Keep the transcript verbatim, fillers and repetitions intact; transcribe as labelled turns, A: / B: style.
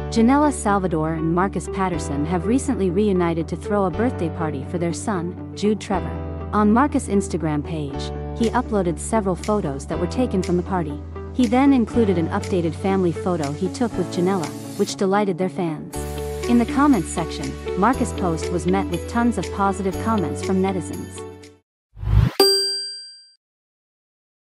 A: Janella, Salvador and Markus Paterson have recently reunited to throw a birthday party for their son, Jude Trevor. On Markus' Instagram page, he uploaded several photos that were taken from the party. He then included an updated family photo he took with Janella, which delighted their fans. In the comments section, Markus' post was met with tons of positive comments from netizens.